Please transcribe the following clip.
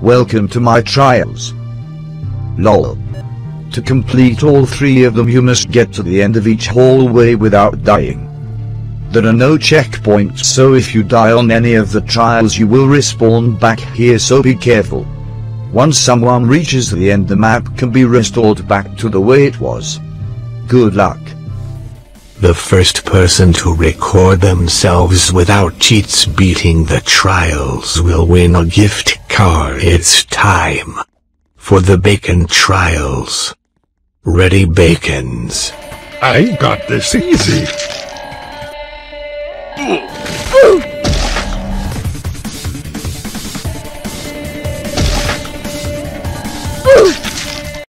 Welcome to my trials. LOL. To complete all 3 of them you must get to the end of each hallway without dying. There are no checkpoints, so if you die on any of the trials you will respawn back here, so be careful. Once someone reaches the end, the map can be restored back to the way it was. Good luck. The first person to record themselves without cheats beating the trials will win a gift card. It's time for the bacon trials. Ready, bacons? I got this easy.